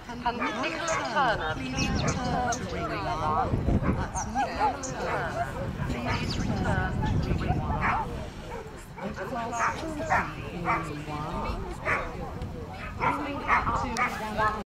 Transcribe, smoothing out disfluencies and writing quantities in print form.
Can Nicholas Turner please return to ring 1? That's Nicholas Turner. Please return to ring 1. Class 40 in ring 1. Ring up to 1.